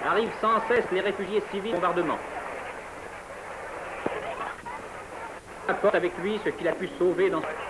Arrivent sans cesse les réfugiés civils au bombardement. Apporte avec lui ce qu'il a pu sauver dans